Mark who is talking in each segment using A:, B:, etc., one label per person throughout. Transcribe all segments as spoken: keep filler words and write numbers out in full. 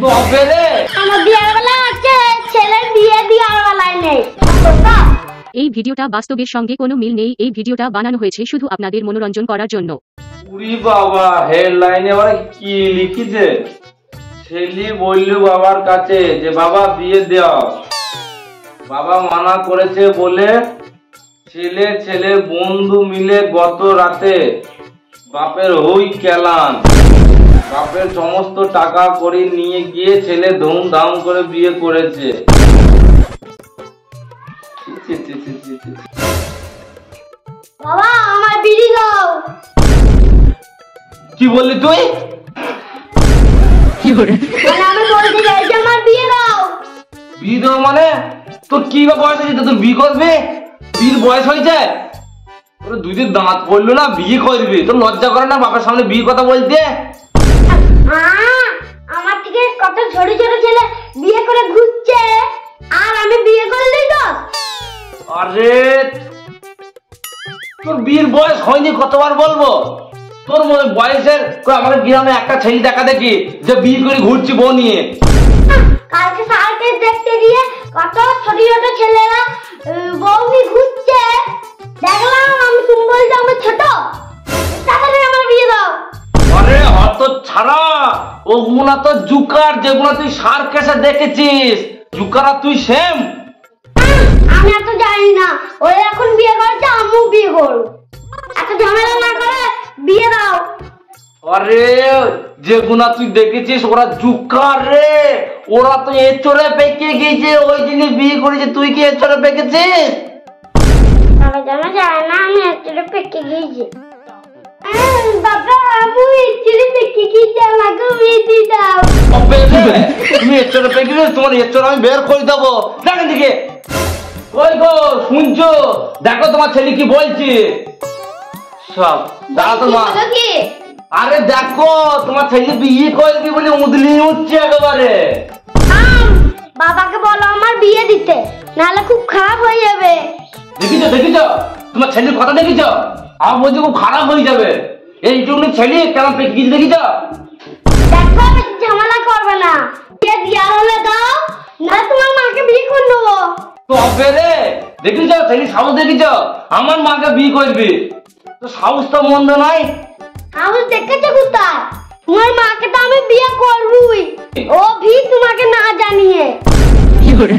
A: তবে রে
B: আমার বিয়ের বেলা আছে, ছেলের বিয়ে দেওয়ার বেলায় নেই।
C: এই ভিডিওটা বাস্তবের সঙ্গে কোনো মিল নেই। এই ভিডিওটা বানানো হয়েছে শুধু আপনাদের মনোরঞ্জন করার জন্য।
A: উরি বাবা, হেডলাইনে আবার কি লিখিছে? ছেলে বলল বাবার কাছে যে বাবা বিয়ে দাও, বাবা মানা করেছে বলে ছেলে ছেলে বন্ধু মিলে গত রাতে বাপের হই কেলান, বাপের সমস্ত টাকা করে নিয়ে গিয়ে ছেলে ধুমধাম করে বিয়ে করেছে।
B: বাবা আমার বিড়ি দাও।
A: কি বললি তুই?
C: কি করে
B: মানে আমি বলতে চাইছি আমার বিয়ে দাও।
A: বিয়ে দেবো মানে? তোর কি বা বয়স হয়েছে তোর বিয়ে করবে? বিয়ের বয়স হয়েছে? তোর দুই দিন দাঁত পড়লো না বিয়ে করবি? তোর লজ্জা করে না বাপের সামনে বিয়ে কথা বলতে?
B: আমার থেকে কত ছোট ছোট ছেলে বিয়ে করে ঘুরছে, আর আমি বিয়ে করলি তো?
A: আরে তোর বিয়ের বয়স হয়নি, কতবার বলবো? তোর মনে বয়সের আমাদের গ্রামে একটা ছেলে দেখা দেখি যে বিয়ে করে ঘুরছি বউ নিয়ে।
B: কালকে সার্কে দেখতে গিয়ে কত ছোট ছোট ছেলেরা বউ নিয়ে ঘুরছে, দেখলাম। আমি তুমি বলছো আমি ছোট, তাহলে আমার বিয়ে দাও।
A: আরে হত ছাড়া, ওগুলা তো জুকার, যেগুলো তুই সার্কাসে দেখেছিস। জুকার আর তুই সেম।
B: আমি এত জানি না, ওই এখন বিয়ে করেছে, আমিও বিয়ে করব। এত ঝামেলা না করে বিয়ে দাও।
A: আরে যেগুলা তুই দেখেছিস ওরা জুকার রে, ওরা তো এচড়ে পেকে গেছে, ওই জিনিস বিয়ে করেছে। তুই কি এচড়ে পেকেছিস?
B: তবে জানা যায় না আমি এচড়ে পেকে গেছি। বাবা আমি এচড়ে পেকে গেছি, আমাকে বিয়ে দিয়ে দাও।
A: তুমি এচড়ে পেকে গেছিস, তোমার এচড় আমি বের করে দেবো। দেখেন দিকে ওই গো, শুনছো? দেখো তোমার ছেলে কি বলছে সব। দাঁড়া তো মা। আরে দেখো তোমার ছেলে বিয়ে করবি বলে উদলি উঠছে একেবারে।
B: বাবাকে বলো আমার বিয়ে দিতে, নাহলে খুব খারাপ হয়ে যাবে।
A: দেখিছো দেখিছো তোমার ছেলের কথা দেখিছো? আমার বলছে খুব খারাপ হয়ে যাবে। এইটুকু ছেলে কেমন পেকে গেছে দেখিছো?
B: দেখো ঝামেলা করবে না, বিয়ে দেওয়া হলে দাও, না তোমার মাকে বিয়ে করে নেবো।
A: তবে রে দেখিছো ছেলে সাহস দেখিছো? আমার মাকে বিয়ে করবি তো সাহস তো মন্দ নয়।
B: সাহস দেখেছো কোথায়? তোমার মাকে তো আমি বিয়ে করবই, ও ভি তোমাকে না জানিয়ে।
C: কি করে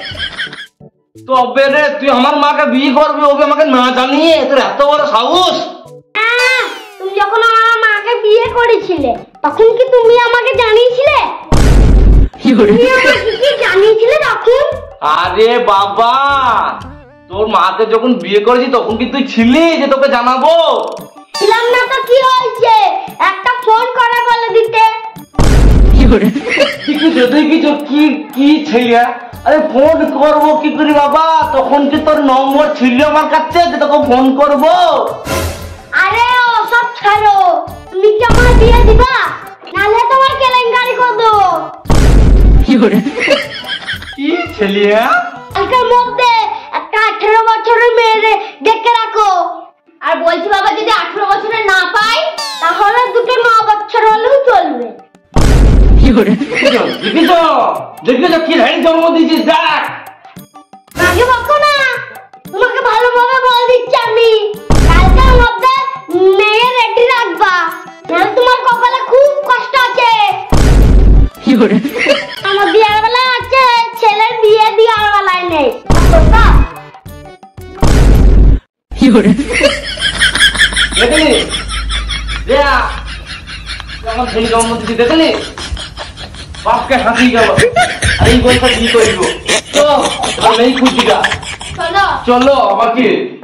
A: তবে রে তুই আমার মাকে বিয়ে করবি, ওকে আমাকে না জানিয়ে? তোর এত বড় সাহস?
B: হ্যাঁ, তুমি যখন আমার মাকে বিয়ে করেছিলে তখন কি তুমি আমাকে জানিয়েছিলে?
C: কি করে
B: তুমি আমাকে কি জানিয়েছিলে তখন?
A: আরে বাবা, তোর মাকে যখন বিয়ে করেছি তখন কি তুই ছিলি যে তোকে জানাবো?
B: ছিলাম না তো কি হয়েছে, একটা ফোন করে বলে দিতে।
C: কি করে
A: তুই কিছু কি কি ছেলে? আরে ফোন করবো কি করি বাবা? তখন কি তোর নম্বর ছিল আমার কাছে যে তোকে ফোন করবো?
B: আরে ওসব ছাড়ো, তুমি কি আমার বিয়ে দিবা? নাহলে তোমার কেলেঙ্কারি করে দেবো।
C: কি করে
A: কি ছেলে?
B: কালকের মধ্যে একটা আঠেরো বছরের মেয়ে ডেকে রাখো। আর বলছি বাবা, যদি আঠেরো বছরের না পাই তাহলে দুটো ন বছর হলেও চলবে।
C: কি করে
A: দেখিছো দেখিছো কি লাইন জন্ম দিয়েছিস? দেখ
B: আগে বকো না, তোমাকে ভালোভাবে বল দিচ্ছি আমি। কালকের মধ্যে মেয়ে রেডি রাখবা, নাহলে তোমার কপালে খুব কষ্ট আছে।
C: কি করে
B: আমার বিয়ের বেলায় আছে, ছেলের বিয়ে দেওয়ার বেলায় নেই।
C: কি করে
A: দেখলি আমার ছেলে জন্ম দিচ্ছি, দেখলি বাপকে হাসি গেল। আর এই বয়সটা কি করবো? তো নেই খুশিটা।
B: চলো
A: চলো আবার কি